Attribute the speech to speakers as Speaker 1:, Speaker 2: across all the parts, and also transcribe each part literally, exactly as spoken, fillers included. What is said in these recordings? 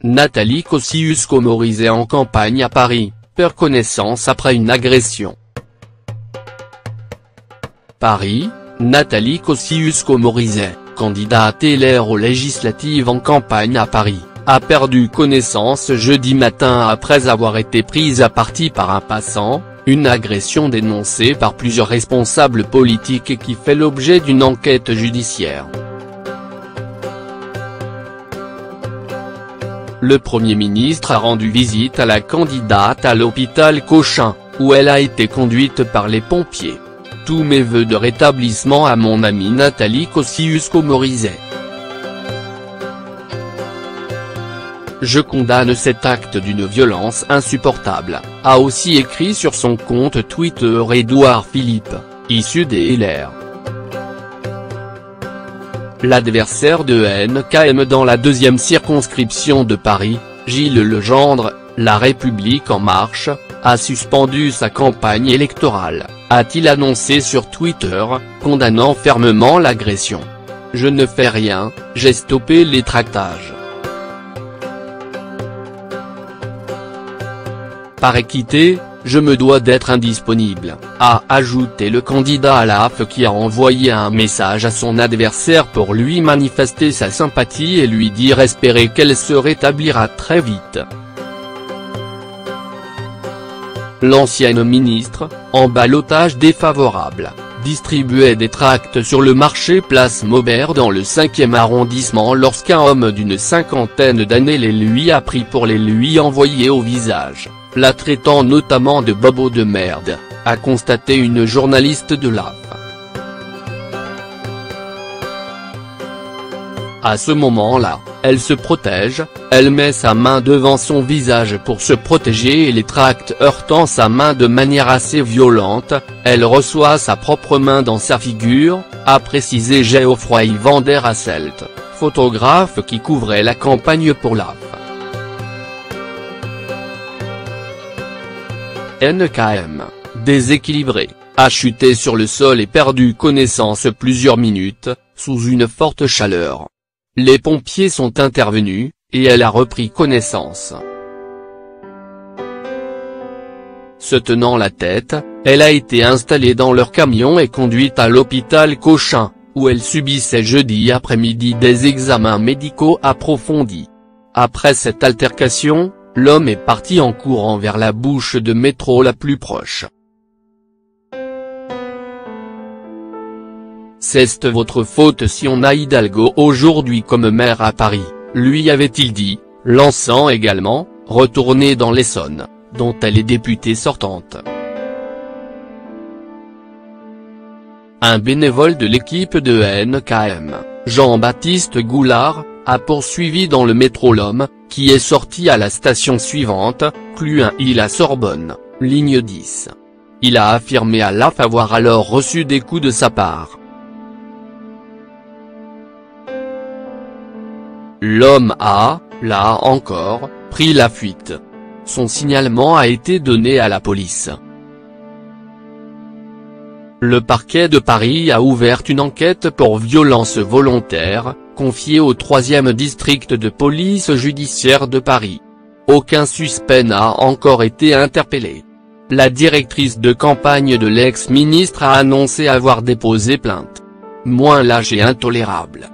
Speaker 1: Nathalie Kosciusko-Morizet en campagne à Paris, perd connaissance après une agression. Paris, Nathalie Kosciusko-Morizet, candidate L R aux législatives en campagne à Paris, a perdu connaissance jeudi matin après avoir été prise à partie par un passant, une agression dénoncée par plusieurs responsables politiques et qui fait l'objet d'une enquête judiciaire. Le Premier ministre a rendu visite à la candidate à l'hôpital Cochin, où elle a été conduite par les pompiers. Tous mes vœux de rétablissement à mon amie Nathalie Kosciusko-Morizet. Je condamne cet acte d'une violence insupportable, a aussi écrit sur son compte Twitter Édouard Philippe, issu des L R. L'adversaire de N K M dans la deuxième circonscription de Paris, Gilles Legendre, La République En Marche, a suspendu sa campagne électorale, a-t-il annoncé sur Twitter, condamnant fermement l'agression. Je ne fais rien, j'ai stoppé les tractages. Par équité, je me dois d'être indisponible, a ajouté le candidat à la F qui a envoyé un message à son adversaire pour lui manifester sa sympathie et lui dire espérer qu'elle se rétablira très vite. L'ancienne ministre, en ballottage défavorable, distribuait des tracts sur le marché Place Maubert dans le cinquième arrondissement lorsqu'un homme d'une cinquantaine d'années les lui a pris pour les lui envoyer au visage, la traitant notamment de bobo de merde, a constaté une journaliste de l'A F. À ce moment-là, elle se protège, elle met sa main devant son visage pour se protéger et les tracts heurtant sa main de manière assez violente, elle reçoit sa propre main dans sa figure, a précisé Geoffroy Van der Hasselt, photographe qui couvrait la campagne pour l'A F. N K M, déséquilibré, a chuté sur le sol et perdu connaissance plusieurs minutes, sous une forte chaleur. Les pompiers sont intervenus, et elle a repris connaissance. Se tenant la tête, elle a été installée dans leur camion et conduite à l'hôpital Cochin, où elle subissait jeudi après-midi des examens médicaux approfondis. Après cette altercation, l'homme est parti en courant vers la bouche de métro la plus proche. C'est votre faute si on a Hidalgo aujourd'hui comme maire à Paris, lui avait-il dit, lançant également, retourner dans l'Essonne, dont elle est députée sortante. Un bénévole de l'équipe de N K M, Jean-Baptiste Goulard, a poursuivi dans le métro l'homme, qui est sorti à la station suivante, Cluin-Hill à Sorbonne, ligne dix. Il a affirmé à l'A F avoir alors reçu des coups de sa part. L'homme a, là encore, pris la fuite. Son signalement a été donné à la police. Le parquet de Paris a ouvert une enquête pour violence volontaire, confiée au troisième district de police judiciaire de Paris. Aucun suspect n'a encore été interpellé. La directrice de campagne de l'ex-ministre a annoncé avoir déposé plainte. Moins lâche et intolérable.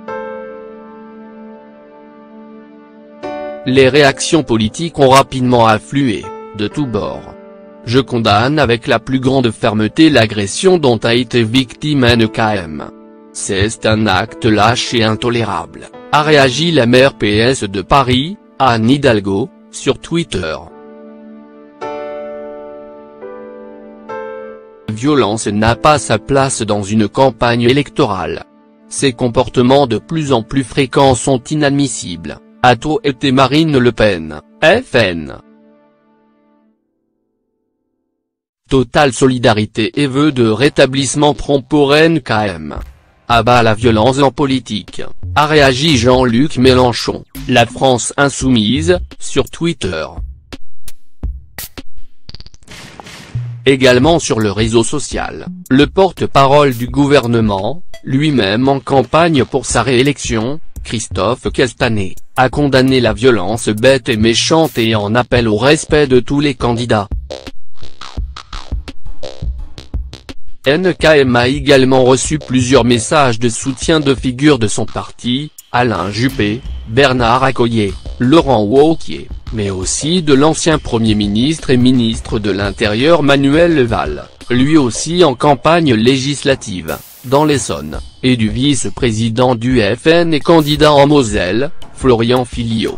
Speaker 1: Les réactions politiques ont rapidement afflué, de tous bords. Je condamne avec la plus grande fermeté l'agression dont a été victime N K M. C'est un acte lâche et intolérable, a réagi la maire P S de Paris, Anne Hidalgo, sur Twitter. Violence n'a pas sa place dans une campagne électorale. Ces comportements de plus en plus fréquents sont inadmissibles, a-t-on été Marine Le Pen, F N. Totale solidarité et vœux de rétablissement prompt pour N K M. À bas la violence en politique, a réagi Jean-Luc Mélenchon, la France insoumise, sur Twitter. Également sur le réseau social, le porte-parole du gouvernement, lui-même en campagne pour sa réélection, Christophe Castanet, a condamné la violence bête et méchante et en appelle au respect de tous les candidats. N K M a également reçu plusieurs messages de soutien de figures de son parti, Alain Juppé, Bernard Accoyer, Laurent Wauquiez, mais aussi de l'ancien Premier ministre et ministre de l'Intérieur Manuel Valls, lui aussi en campagne législative, dans l'Essonne, et du vice-président du F N et candidat en Moselle, Florian Philiot.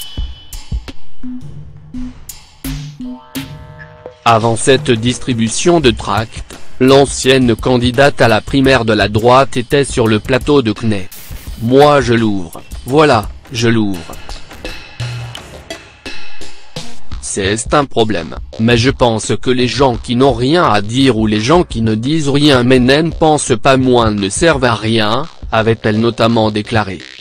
Speaker 1: Avant cette distribution de tracts, l'ancienne candidate à la primaire de la droite était sur le plateau de Cnay. « Moi je l'ouvre, voilà, je l'ouvre. C'est un problème, mais je pense que les gens qui n'ont rien à dire ou les gens qui ne disent rien mais n'en pensent pas moins ne servent à rien », avait-elle notamment déclaré.